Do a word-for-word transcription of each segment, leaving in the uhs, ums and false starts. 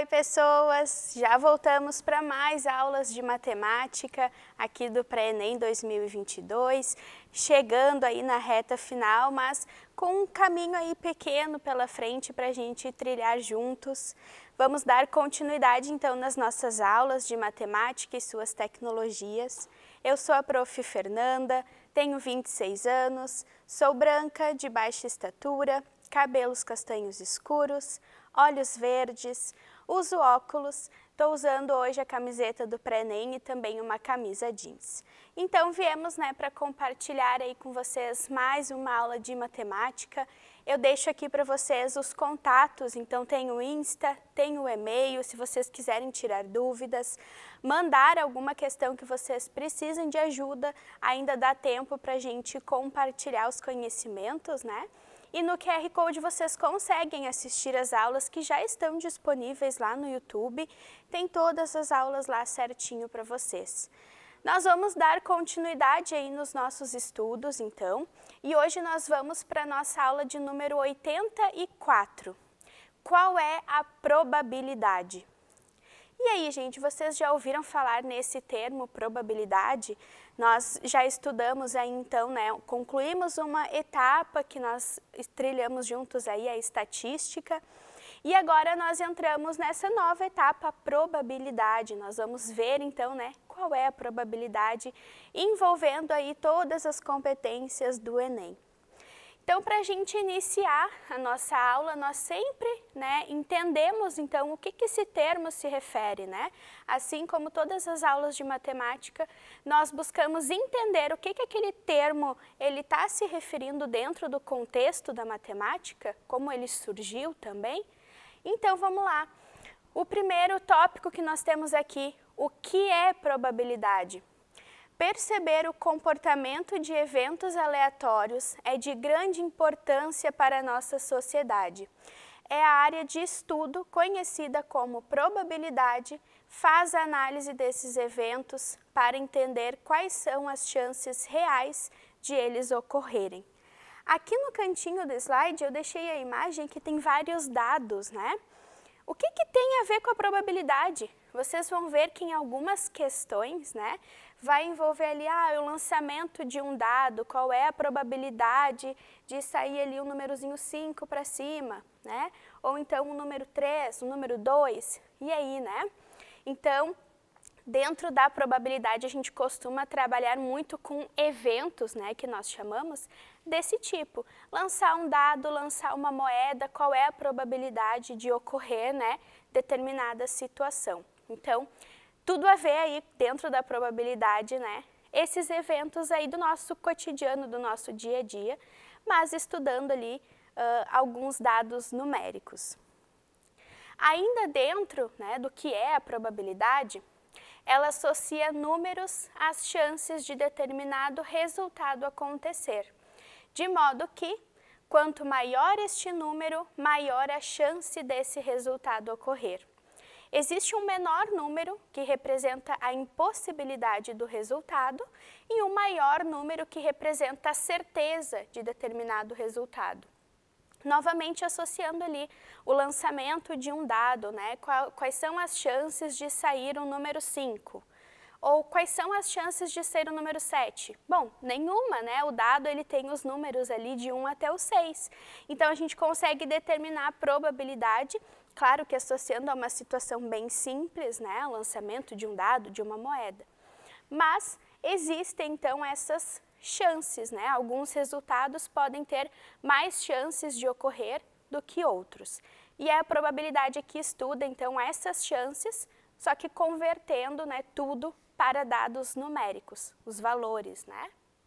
Oi, pessoas! Já voltamos para mais aulas de matemática aqui do Pré-ENEM dois mil e vinte e dois, chegando aí na reta final, mas com um caminho aí pequeno pela frente para a gente trilhar juntos. Vamos dar continuidade então nas nossas aulas de matemática e suas tecnologias. Eu sou a prof Fernanda, tenho vinte e seis anos, sou branca, de baixa estatura, cabelos castanhos escuros, olhos verdes, uso óculos, estou usando hoje a camiseta do Pré-ENEM e também uma camisa jeans. Então viemos né, para compartilhar aí com vocês mais uma aula de matemática. Eu deixo aqui para vocês os contatos, então tem o Insta, tem o e-mail, se vocês quiserem tirar dúvidas, mandar alguma questão que vocês precisem de ajuda, ainda dá tempo para a gente compartilhar os conhecimentos, né? E no Q R Code vocês conseguem assistir as aulas que já estão disponíveis lá no YouTube. Tem todas as aulas lá certinho para vocês. Nós vamos dar continuidade aí nos nossos estudos, então. E hoje nós vamos para a nossa aula de número oitenta e quatro. Qual é a probabilidade? E aí, gente, vocês já ouviram falar nesse termo probabilidade? Nós já estudamos aí, então, né, concluímos uma etapa que nós trilhamos juntos aí, a estatística, e agora nós entramos nessa nova etapa, a probabilidade. Nós vamos ver, então, né, qual é a probabilidade envolvendo aí todas as competências do Enem. Então, para a gente iniciar a nossa aula, nós sempre né, entendemos, então, o que, que esse termo se refere, né? Assim como todas as aulas de matemática, nós buscamos entender o que, que aquele termo ele está se referindo dentro do contexto da matemática, como ele surgiu também. Então, vamos lá. O primeiro tópico que nós temos aqui, o que é probabilidade? Perceber o comportamento de eventos aleatórios é de grande importância para a nossa sociedade. É a área de estudo conhecida como probabilidade, faz a análise desses eventos para entender quais são as chances reais de eles ocorrerem. Aqui no cantinho do slide eu deixei a imagem que tem vários dados, né? O que, que tem a ver com a probabilidade? Vocês vão ver que em algumas questões, né, vai envolver ali ah, o lançamento de um dado, qual é a probabilidade de sair ali um númerozinho cinco para cima, né? Ou então um número três, um número dois, e aí, né? Então, dentro da probabilidade, a gente costuma trabalhar muito com eventos, né, que nós chamamos desse tipo. Lançar um dado, lançar uma moeda, qual é a probabilidade de ocorrer, né, determinada situação. Então, tudo a ver aí dentro da probabilidade, né, esses eventos aí do nosso cotidiano, do nosso dia a dia, mas estudando ali uh, alguns dados numéricos. Ainda dentro, né, do que é a probabilidade, ela associa números às chances de determinado resultado acontecer, de modo que, quanto maior este número, maior a chance desse resultado ocorrer. Existe um menor número, que representa a impossibilidade do resultado, e um maior número, que representa a certeza de determinado resultado. Novamente associando ali o lançamento de um dado, né? Quais são as chances de sair o número cinco? Ou quais são as chances de ser o número sete? Bom, nenhuma, né? O dado ele tem os números ali de um até o seis. Então a gente consegue determinar a probabilidade, claro que associando a uma situação bem simples, né? O lançamento de um dado, de uma moeda. Mas existem então essas chances, né? Alguns resultados podem ter mais chances de ocorrer do que outros. E a probabilidade aqui estuda, então, essas chances, só que convertendo, né, tudo para dados numéricos, os valores, né?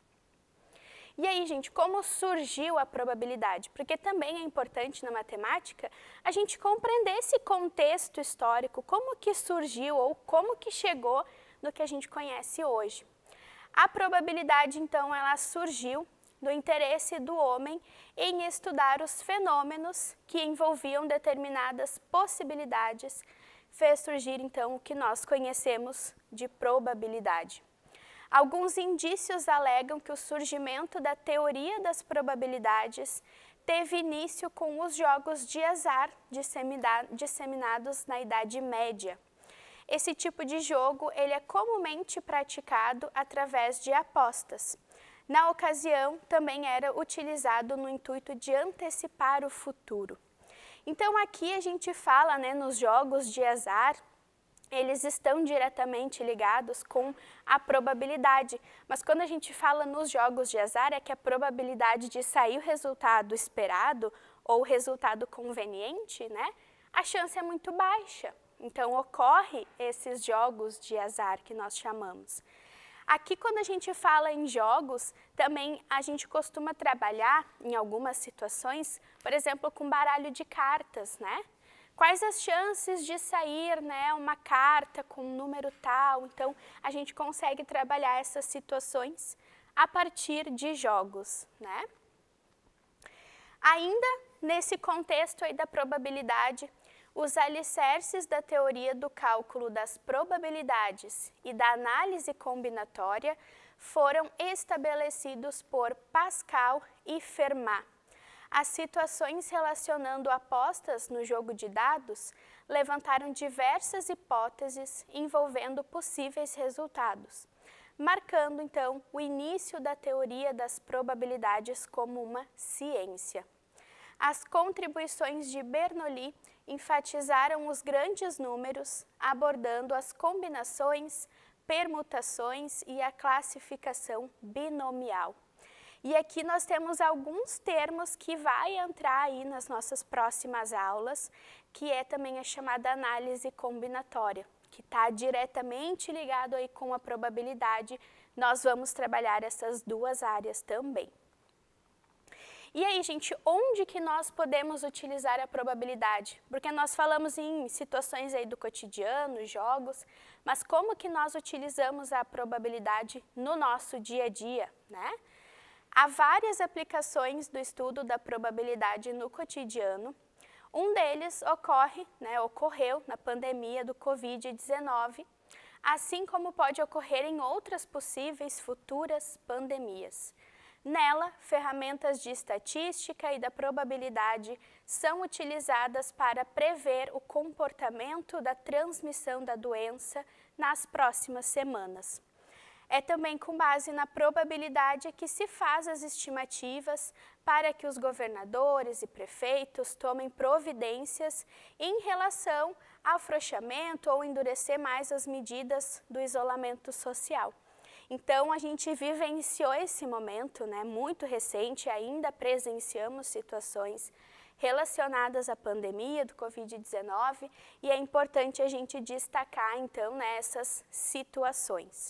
E aí, gente, como surgiu a probabilidade? Porque também é importante na matemática a gente compreender esse contexto histórico, como que surgiu ou como que chegou no que a gente conhece hoje. A probabilidade, então, ela surgiu do interesse do homem em estudar os fenômenos que envolviam determinadas possibilidades, fez surgir, então, o que nós conhecemos de probabilidade. Alguns indícios alegam que o surgimento da teoria das probabilidades teve início com os jogos de azar disseminados na Idade Média. Esse tipo de jogo ele é comumente praticado através de apostas. Na ocasião, também era utilizado no intuito de antecipar o futuro. Então, aqui a gente fala, né, nos jogos de azar, eles estão diretamente ligados com a probabilidade. Mas quando a gente fala nos jogos de azar, é que a probabilidade de sair o resultado esperado ou o resultado conveniente, né, a chance é muito baixa. Então, ocorre esses jogos de azar que nós chamamos. Aqui, quando a gente fala em jogos, também a gente costuma trabalhar em algumas situações, por exemplo, com baralho de cartas, né? Quais as chances de sair, né, uma carta com um número tal? Então, a gente consegue trabalhar essas situações a partir de jogos, né? Ainda nesse contexto aí da probabilidade, os alicerces da teoria do cálculo das probabilidades e da análise combinatória foram estabelecidos por Pascal e Fermat. As situações relacionando apostas no jogo de dados levantaram diversas hipóteses envolvendo possíveis resultados, marcando então o início da teoria das probabilidades como uma ciência. As contribuições de Bernoulli enfatizaram os grandes números, abordando as combinações, permutações e a classificação binomial. E aqui nós temos alguns termos que vai entrar aí nas nossas próximas aulas, que é também a chamada análise combinatória, que está diretamente ligado aí com a probabilidade. Nós vamos trabalhar essas duas áreas também. E aí, gente, onde que nós podemos utilizar a probabilidade? Porque nós falamos em situações aí do cotidiano, jogos, mas como que nós utilizamos a probabilidade no nosso dia a dia, né? Há várias aplicações do estudo da probabilidade no cotidiano. Um deles ocorre, né, ocorreu na pandemia do covid dezenove, assim como pode ocorrer em outras possíveis futuras pandemias. Nela, ferramentas de estatística e da probabilidade são utilizadas para prever o comportamento da transmissão da doença nas próximas semanas. É também com base na probabilidade que se faz as estimativas para que os governadores e prefeitos tomem providências em relação ao afrouxamento ou endurecer mais as medidas do isolamento social. Então, a gente vivenciou esse momento, né, muito recente, ainda presenciamos situações relacionadas à pandemia do covid dezenove e é importante a gente destacar, então, nessas situações.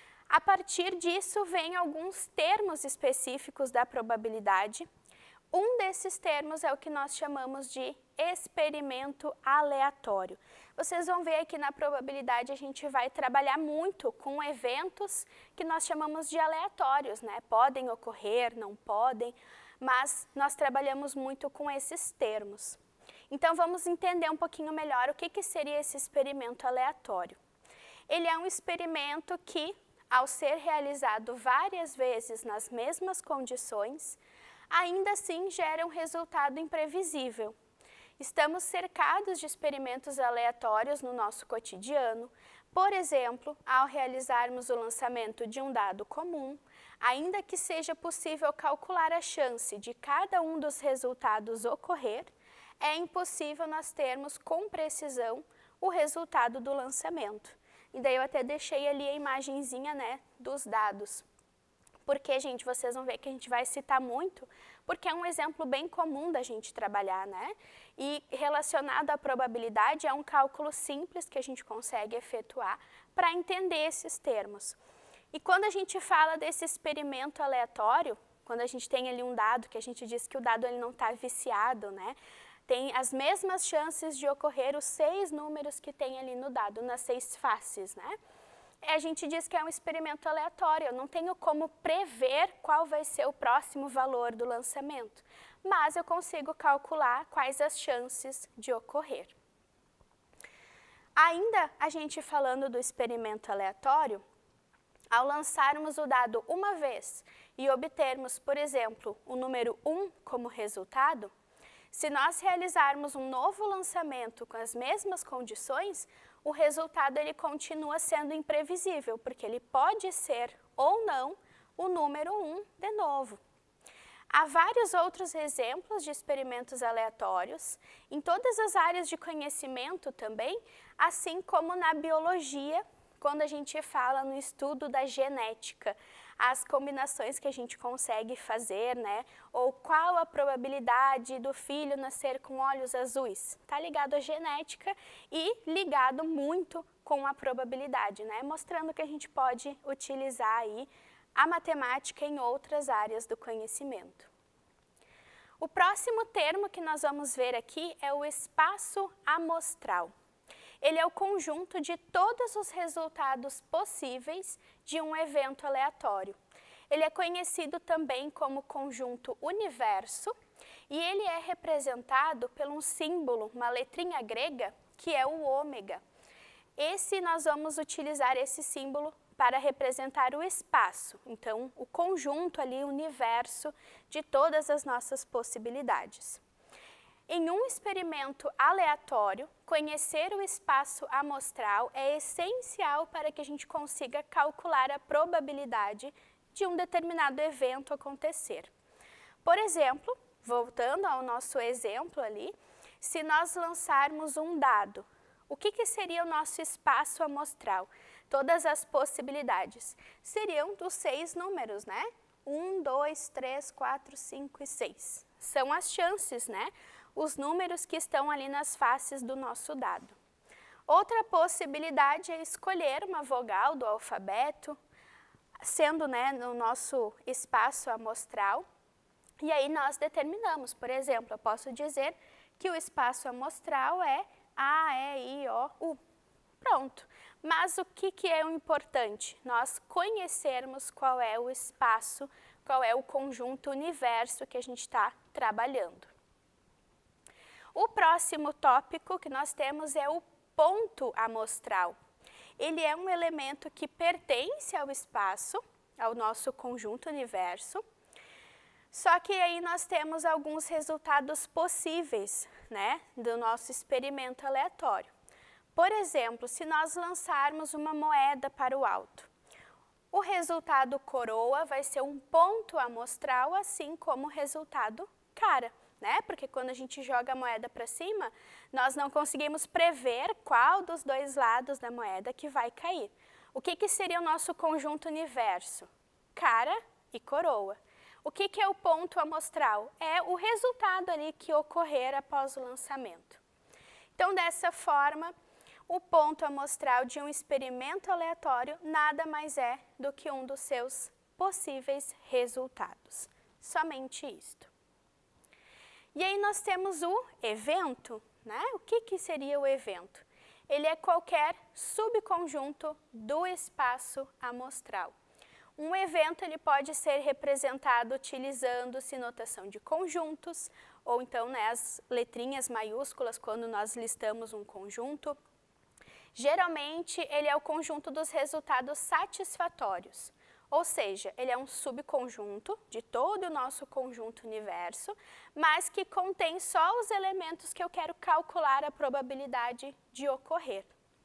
A partir disso, vem alguns termos específicos da probabilidade. Um desses termos é o que nós chamamos de experimento aleatório. Vocês vão ver aqui na probabilidade a gente vai trabalhar muito com eventos que nós chamamos de aleatórios, né? Podem ocorrer, não podem, mas nós trabalhamos muito com esses termos. Então vamos entender um pouquinho melhor o que que seria esse experimento aleatório. Ele é um experimento que, ao ser realizado várias vezes nas mesmas condições, ainda assim gera um resultado imprevisível. Estamos cercados de experimentos aleatórios no nosso cotidiano. Por exemplo, ao realizarmos o lançamento de um dado comum, ainda que seja possível calcular a chance de cada um dos resultados ocorrer, é impossível nós termos com precisão o resultado do lançamento. E daí eu até deixei ali a imagenzinha, né, dos dados. Porque, gente, vocês vão ver que a gente vai citar muito, porque é um exemplo bem comum da gente trabalhar, né? E relacionado à probabilidade, é um cálculo simples que a gente consegue efetuar para entender esses termos. E quando a gente fala desse experimento aleatório, quando a gente tem ali um dado, que a gente diz que o dado ele não está viciado, né? Tem as mesmas chances de ocorrer os seis números que tem ali no dado, nas seis faces, né? A gente diz que é um experimento aleatório, eu não tenho como prever qual vai ser o próximo valor do lançamento, mas eu consigo calcular quais as chances de ocorrer. Ainda a gente falando do experimento aleatório, ao lançarmos o dado uma vez e obtermos, por exemplo, o número um como resultado, se nós realizarmos um novo lançamento com as mesmas condições, o resultado ele continua sendo imprevisível, porque ele pode ser ou não o número um de novo. Há vários outros exemplos de experimentos aleatórios, em todas as áreas de conhecimento também, assim como na biologia, quando a gente fala no estudo da genética, as combinações que a gente consegue fazer, né? Ou qual a probabilidade do filho nascer com olhos azuis? Está ligado à genética e ligado muito com a probabilidade, né? Mostrando que a gente pode utilizar aí a matemática em outras áreas do conhecimento. O próximo termo que nós vamos ver aqui é o espaço amostral. Ele é o conjunto de todos os resultados possíveis de um evento aleatório. Ele é conhecido também como conjunto universo e ele é representado por um símbolo, uma letrinha grega, que é o ômega. Esse nós vamos utilizar esse símbolo para representar o espaço, então o conjunto ali, o universo de todas as nossas possibilidades. Em um experimento aleatório, conhecer o espaço amostral é essencial para que a gente consiga calcular a probabilidade de um determinado evento acontecer. Por exemplo, voltando ao nosso exemplo ali, se nós lançarmos um dado, o que, que seria o nosso espaço amostral? Todas as possibilidades seriam dos seis números, né? um, dois, três, quatro, cinco e seis. São as chances, né? Os números que estão ali nas faces do nosso dado. Outra possibilidade é escolher uma vogal do alfabeto, sendo, né, no nosso espaço amostral. E aí nós determinamos, por exemplo, eu posso dizer que o espaço amostral é A, E, I, O, U. Pronto. Mas o que, que é o importante? Nós conhecermos qual é o espaço, qual é o conjunto universo que a gente está trabalhando. O próximo tópico que nós temos é o ponto amostral. Ele é um elemento que pertence ao espaço, ao nosso conjunto universo, só que aí nós temos alguns resultados possíveis, né, do nosso experimento aleatório. Por exemplo, se nós lançarmos uma moeda para o alto, o resultado coroa vai ser um ponto amostral, assim como o resultado cara, né? Porque quando a gente joga a moeda para cima, nós não conseguimos prever qual dos dois lados da moeda que vai cair. O que, que seria o nosso conjunto universo? Cara e coroa. O que, que é o ponto amostral? É o resultado ali que ocorrer após o lançamento. Então, dessa forma, o ponto amostral de um experimento aleatório nada mais é do que um dos seus possíveis resultados. Somente isto. E aí nós temos o evento, né? O que, que seria o evento? Ele é qualquer subconjunto do espaço amostral. Um evento ele pode ser representado utilizando-se notação de conjuntos, ou então, né, as letrinhas maiúsculas quando nós listamos um conjunto. Geralmente, ele é o conjunto dos resultados satisfatórios, ou seja, ele é um subconjunto de todo o nosso conjunto universo, mas que contém só os elementos que eu quero calcular a probabilidade de ocorrer.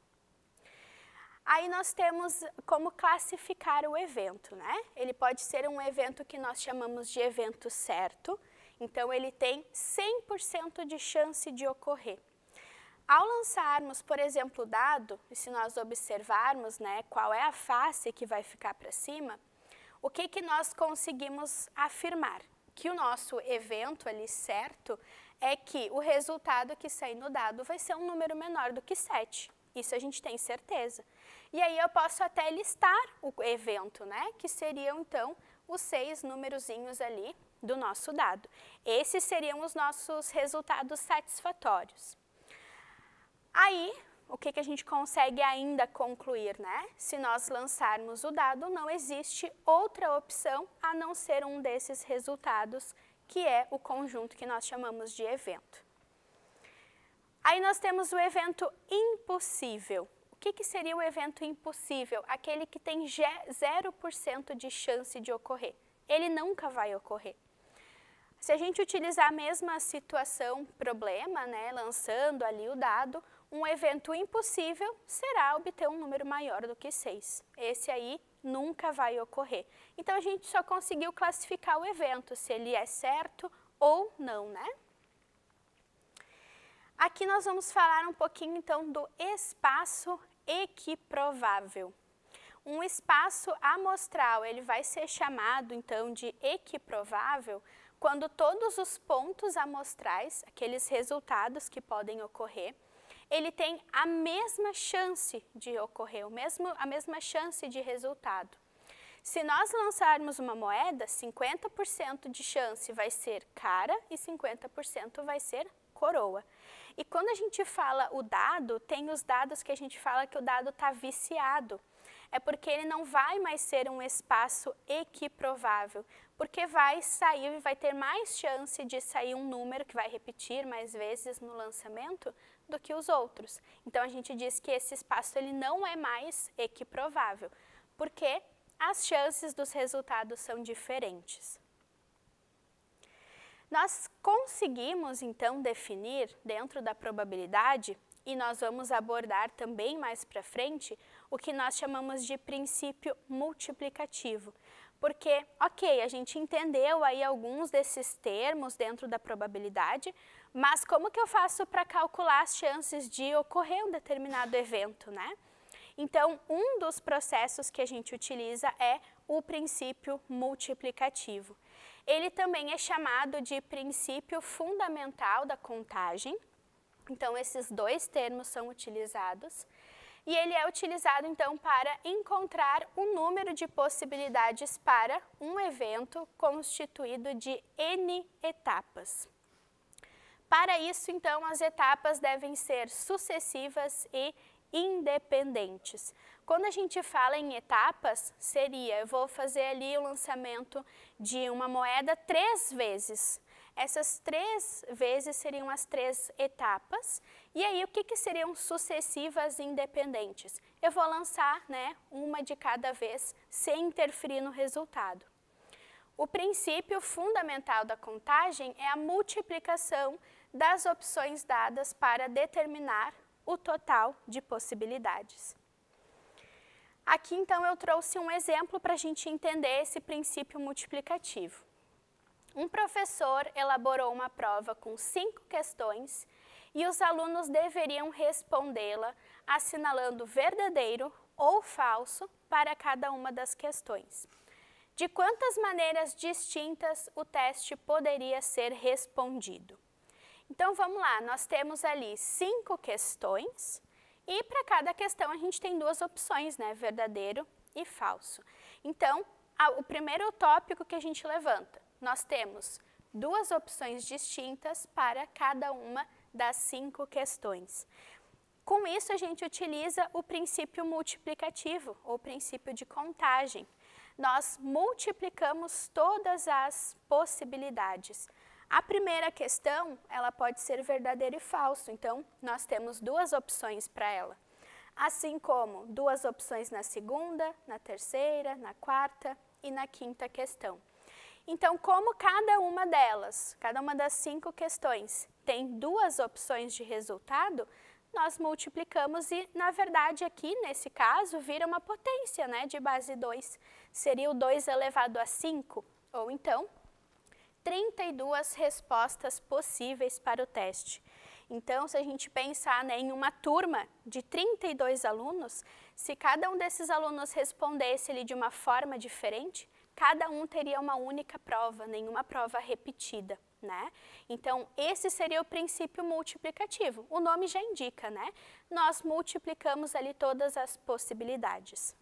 Aí nós temos como classificar o evento, né? Ele pode ser um evento que nós chamamos de evento certo, então ele tem cem por cento de chance de ocorrer. Ao lançarmos, por exemplo, o dado, e se nós observarmos, né, qual é a face que vai ficar para cima, o que, que nós conseguimos afirmar? Que o nosso evento ali certo é que o resultado que sair no dado vai ser um número menor do que sete. Isso a gente tem certeza. E aí eu posso até listar o evento, né, que seriam então os seis numerozinhos ali do nosso dado. Esses seriam os nossos resultados satisfatórios. Aí, o que, que a gente consegue ainda concluir, né? Se nós lançarmos o dado, não existe outra opção a não ser um desses resultados, que é o conjunto que nós chamamos de evento. Aí nós temos o evento impossível. O que, que seria o evento impossível? Aquele que tem zero por cento de chance de ocorrer. ele nunca vai ocorrer. Se a gente utilizar a mesma situação, problema, né, lançando ali o dado, um evento impossível será obter um número maior do que seis. Esse aí nunca vai ocorrer. Então, a gente só conseguiu classificar o evento, se ele é certo ou não, né? Aqui nós vamos falar um pouquinho, então, do espaço equiprovável. Um espaço amostral, ele vai ser chamado, então, de equiprovável quando todos os pontos amostrais, aqueles resultados que podem ocorrer, ele tem a mesma chance de ocorrer, o mesmo, a mesma chance de resultado. Se nós lançarmos uma moeda, cinquenta por cento de chance vai ser cara e cinquenta por cento vai ser coroa. E quando a gente fala o dado, tem os dados que a gente fala que o dado está viciado. É porque ele não vai mais ser um espaço equiprovável, porque vai sair, vai ter mais chance de sair um número que vai repetir mais vezes no lançamento do que os outros. Então, a gente diz que esse espaço ele não é mais equiprovável, porque as chances dos resultados são diferentes. Nós conseguimos, então, definir dentro da probabilidade, e nós vamos abordar também mais para frente, o que nós chamamos de princípio multiplicativo. Porque, ok, a gente entendeu aí alguns desses termos dentro da probabilidade, mas como que eu faço para calcular as chances de ocorrer um determinado evento, né? Então, um dos processos que a gente utiliza é o princípio multiplicativo. Ele também é chamado de princípio fundamental da contagem. Então, esses dois termos são utilizados. E ele é utilizado, então, para encontrar o número de possibilidades para um evento constituído de N etapas. Para isso, então, as etapas devem ser sucessivas e independentes. Quando a gente fala em etapas, seria, eu vou fazer ali o lançamento de uma moeda três vezes. Essas três vezes seriam as três etapas. E aí, o que, que seriam sucessivas independentes? Eu vou lançar, né, uma de cada vez, sem interferir no resultado. O princípio fundamental da contagem é a multiplicação das opções dadas para determinar o total de possibilidades. Aqui, então, eu trouxe um exemplo para a gente entender esse princípio multiplicativo. Um professor elaborou uma prova com cinco questões e os alunos deveriam respondê-la assinalando verdadeiro ou falso para cada uma das questões. De quantas maneiras distintas o teste poderia ser respondido? Então, vamos lá, nós temos ali cinco questões e para cada questão a gente tem duas opções, né? Verdadeiro e falso. Então, a, o primeiro tópico que a gente levanta, nós temos duas opções distintas para cada uma das cinco questões. Com isso, a gente utiliza o princípio multiplicativo, ou princípio de contagem. Nós multiplicamos todas as possibilidades. A primeira questão, ela pode ser verdadeiro e falso, então nós temos duas opções para ela. Assim como duas opções na segunda, na terceira, na quarta e na quinta questão. Então, como cada uma delas, cada uma das cinco questões tem duas opções de resultado, nós multiplicamos e, na verdade, aqui, nesse caso, vira uma potência, né, de base dois. Seria o dois elevado a cinco, ou então, trinta e duas respostas possíveis para o teste. Então, se a gente pensar, né, em uma turma de trinta e dois alunos, se cada um desses alunos respondesse ali de uma forma diferente, cada um teria uma única prova, nenhuma prova repetida, né? Então, esse seria o princípio multiplicativo. O nome já indica, né? Nós multiplicamos ali todas as possibilidades.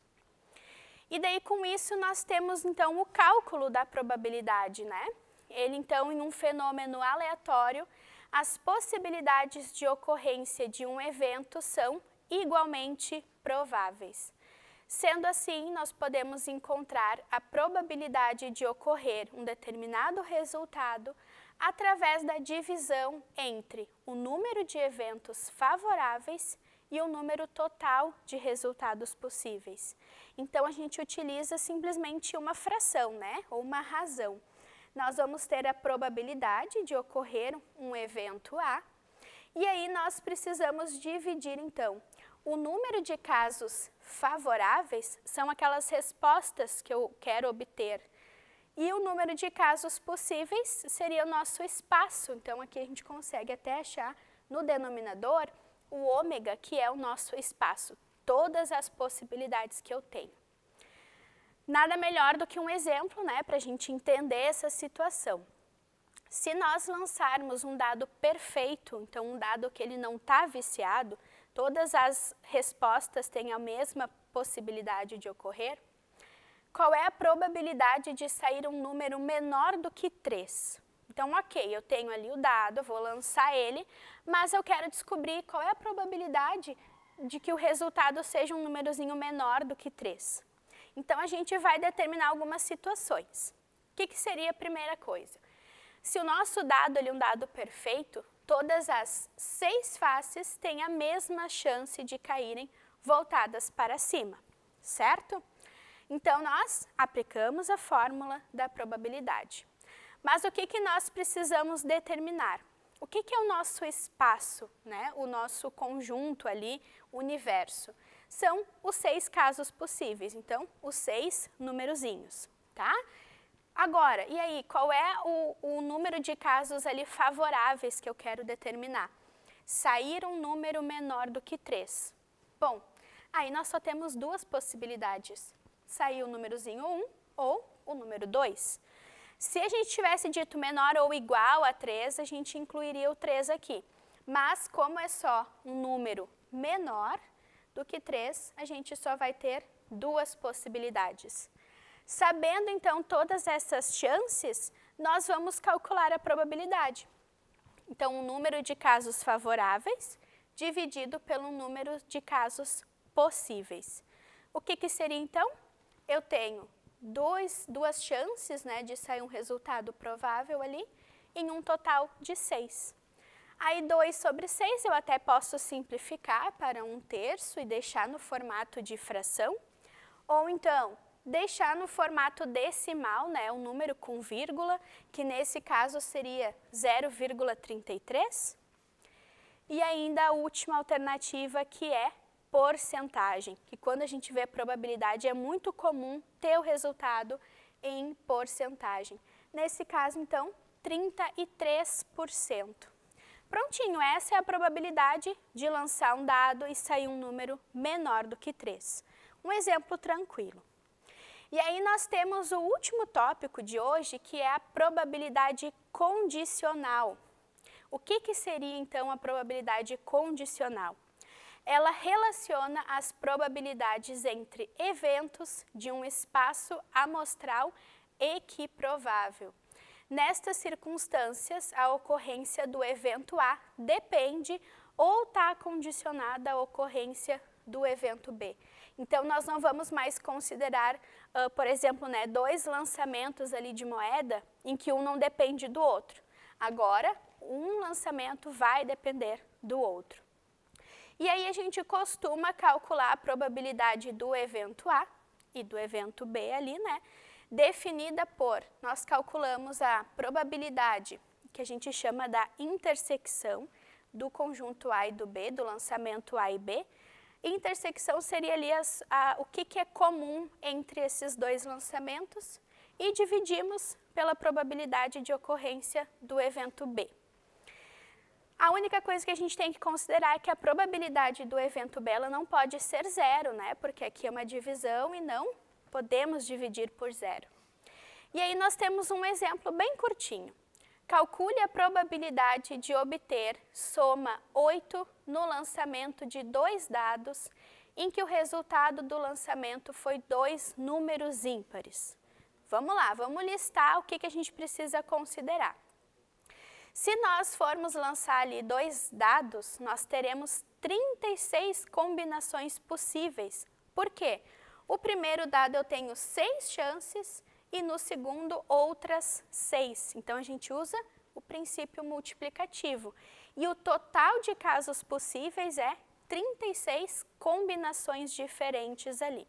E daí, com isso, nós temos, então, o cálculo da probabilidade, né? Ele, então, em um fenômeno aleatório, as possibilidades de ocorrência de um evento são igualmente prováveis. Sendo assim, nós podemos encontrar a probabilidade de ocorrer um determinado resultado através da divisão entre o número de eventos favoráveis e o número total de resultados possíveis. Então, a gente utiliza simplesmente uma fração, né? Ou uma razão. Nós vamos ter a probabilidade de ocorrer um evento A, e aí nós precisamos dividir, então, o número de casos favoráveis, são aquelas respostas que eu quero obter, e o número de casos possíveis seria o nosso espaço. Então, aqui a gente consegue até achar no denominador o ômega, que é o nosso espaço, todas as possibilidades que eu tenho. Nada melhor do que um exemplo, né, para a gente entender essa situação. Se nós lançarmos um dado perfeito, então um dado que ele não está viciado, todas as respostas têm a mesma possibilidade de ocorrer, qual é a probabilidade de sair um número menor do que três? Então, ok, eu tenho ali o dado, eu vou lançar ele, mas eu quero descobrir qual é a probabilidade de que o resultado seja um númerozinho menor do que três. Então, a gente vai determinar algumas situações. O que, que seria a primeira coisa? Se o nosso dado é um dado perfeito, todas as seis faces têm a mesma chance de caírem voltadas para cima, certo? Então, nós aplicamos a fórmula da probabilidade. Mas o que, que nós precisamos determinar? O que, que é o nosso espaço, né? O nosso conjunto ali, o universo? São os seis casos possíveis, então, os seis numerozinhos, tá? Agora, e aí, qual é o, o número de casos ali favoráveis que eu quero determinar? Sair um número menor do que três. Bom, aí nós só temos duas possibilidades. Sair o númerozinho um ou o número dois. Se a gente tivesse dito menor ou igual a três, a gente incluiria o três aqui. Mas, como é só um número menor do que três, a gente só vai ter duas possibilidades. Sabendo, então, todas essas chances, nós vamos calcular a probabilidade. Então, o número de casos favoráveis dividido pelo número de casos possíveis. O que, que seria, então? Eu tenho dois, duas chances, né, de sair um resultado provável ali, em um total de seis. Aí, dois sobre seis eu até posso simplificar para um terço e deixar no formato de fração. Ou então, deixar no formato decimal, né, um número com vírgula, que nesse caso seria zero vírgula trinta e três. E ainda a última alternativa, que é porcentagem, que quando a gente vê a probabilidade é muito comum ter o resultado em porcentagem. Nesse caso, então, trinta e três por cento. Prontinho, essa é a probabilidade de lançar um dado e sair um número menor do que três. Um exemplo tranquilo. E aí nós temos o último tópico de hoje, que é a probabilidade condicional. O que, que seria, então, a probabilidade condicional? Ela relaciona as probabilidades entre eventos de um espaço amostral equiprovável. Nestas circunstâncias, a ocorrência do evento A depende ou está condicionada à ocorrência do evento B. Então, nós não vamos mais considerar, uh, por exemplo, né, dois lançamentos ali de moeda em que um não depende do outro. Agora, um lançamento vai depender do outro. E aí a gente costuma calcular a probabilidade do evento A e do evento B ali, né, definida por, nós calculamos a probabilidade que a gente chama da intersecção do conjunto A e do B, do lançamento A e B. Intersecção seria ali as, a, o que, que é comum entre esses dois lançamentos e dividimos pela probabilidade de ocorrência do evento B. A única coisa que a gente tem que considerar é que a probabilidade do evento B ela não pode ser zero, né? Porque aqui é uma divisão e não podemos dividir por zero. E aí nós temos um exemplo bem curtinho. Calcule a probabilidade de obter soma oito no lançamento de dois dados em que o resultado do lançamento foi dois números ímpares. Vamos lá, vamos listar o que, que a gente precisa considerar. Se nós formos lançar ali dois dados, nós teremos trinta e seis combinações possíveis. Por quê? O primeiro dado eu tenho seis chances e no segundo outras seis. Então, a gente usa o princípio multiplicativo. E o total de casos possíveis é trinta e seis combinações diferentes ali.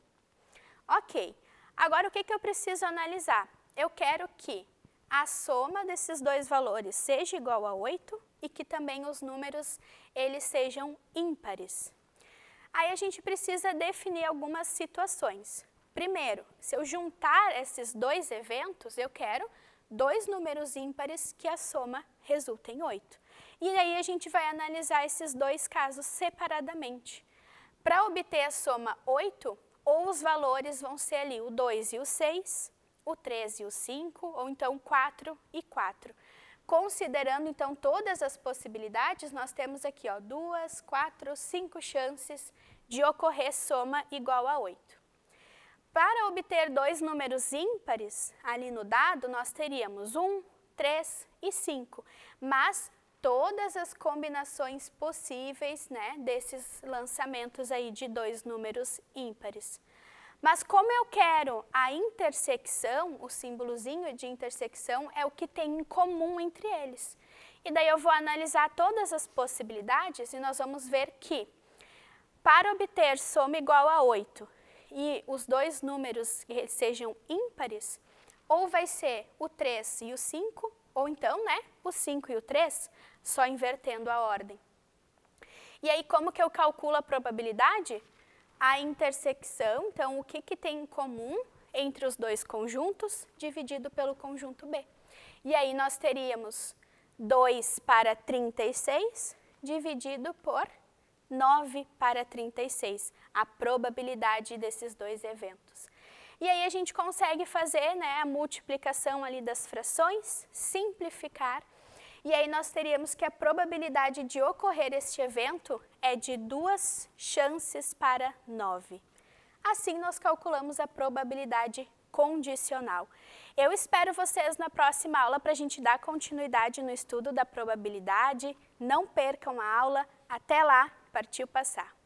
Ok, agora o que, que eu preciso analisar? Eu quero que a soma desses dois valores seja igual a oito e que também os números eles sejam ímpares. Aí a gente precisa definir algumas situações. Primeiro, se eu juntar esses dois eventos, eu quero dois números ímpares que a soma resulta em oito. E aí a gente vai analisar esses dois casos separadamente. Para obter a soma oito, ou os valores vão ser ali o dois e o seis, o três e o cinco, ou então quatro e quatro. Considerando então todas as possibilidades, nós temos aqui ó, duas, quatro, cinco chances de ocorrer soma igual a oito. Para obter dois números ímpares ali no dado, nós teríamos um, três e cinco, mas todas as combinações possíveis, né, desses lançamentos aí de dois números ímpares. Mas como eu quero a intersecção, o símbolozinho de intersecção é o que tem em comum entre eles. E daí eu vou analisar todas as possibilidades e nós vamos ver que para obter soma igual a oito e os dois números sejam ímpares, ou vai ser o três e o cinco, ou então, né, o cinco e o três, só invertendo a ordem. E aí, como que eu calculo a probabilidade? A intersecção, então, o que, que tem em comum entre os dois conjuntos, dividido pelo conjunto B. E aí, nós teríamos dois para trinta e seis, dividido por nove para trinta e seis, a probabilidade desses dois eventos. E aí a gente consegue fazer, né, a multiplicação ali das frações, simplificar, e aí nós teríamos que a probabilidade de ocorrer este evento é de duas chances para nove. Assim nós calculamos a probabilidade condicional. Eu espero vocês na próxima aula para a gente dar continuidade no estudo da probabilidade. Não percam a aula. Até lá! Partiu passar!